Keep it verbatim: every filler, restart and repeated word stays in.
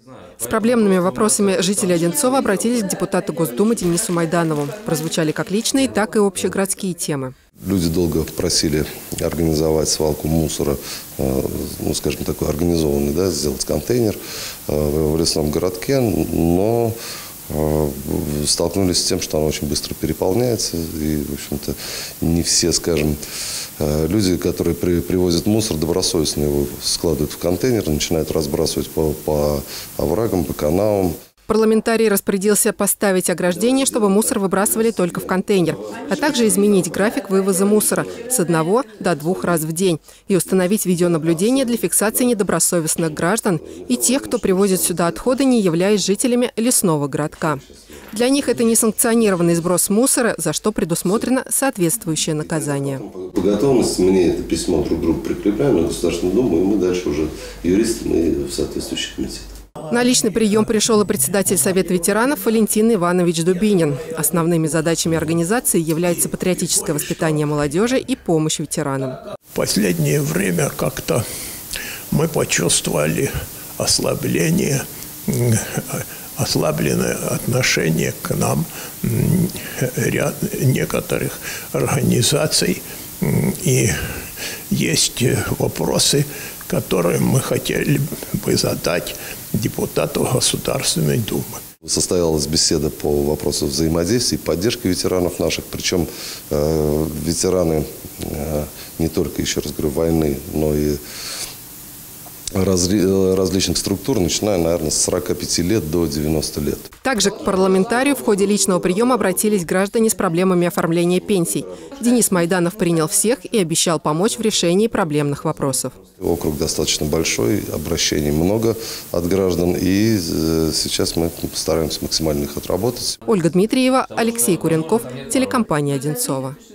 С проблемными вопросами жители Одинцова обратились к депутату Госдумы Денису Майданову. Прозвучали как личные, так и общегородские темы. Люди долго просили организовать свалку мусора, ну, скажем, такой организованный, да, сделать контейнер в лесном городке, но столкнулись с тем, что она очень быстро переполняется. И, в общем-то, не все, скажем, люди, которые при, привозят мусор, добросовестно его складывают в контейнер, начинают разбрасывать по, по оврагам, по канавам. Парламентарий распорядился поставить ограждение, чтобы мусор выбрасывали только в контейнер, а также изменить график вывоза мусора с одного до двух раз в день и установить видеонаблюдение для фиксации недобросовестных граждан и тех, кто привозит сюда отходы, не являясь жителями лесного городка. Для них это несанкционированный сброс мусора, за что предусмотрено соответствующее наказание. По готовности мне это письмо друг другу прикрепляем на Государственную Думу, и мы дальше уже юристам и в соответствующий комитет. На личный прием пришел и председатель Совета ветеранов Валентин Иванович Дубинин. Основными задачами организации являются патриотическое воспитание молодежи и помощь ветеранам. В последнее время как-то мы почувствовали ослабление, ослабленное отношение к нам ряд некоторых организаций. И есть вопросы, которые мы хотели бы задать депутату Государственной Думы. Состоялась беседа по вопросу взаимодействия и поддержки ветеранов наших. Причем э, ветераны э, не только, еще раз говорю, войны, но и разли, различных структур, начиная, наверное, с сорока пяти лет до девяноста лет. Также к парламентарию в ходе личного приема обратились граждане с проблемами оформления пенсий. Денис Майданов принял всех и обещал помочь в решении проблемных вопросов. Округ достаточно большой, обращений много от граждан, и сейчас мы постараемся максимально их отработать. Ольга Дмитриева, Алексей Куренков, телекомпания «Одинцово».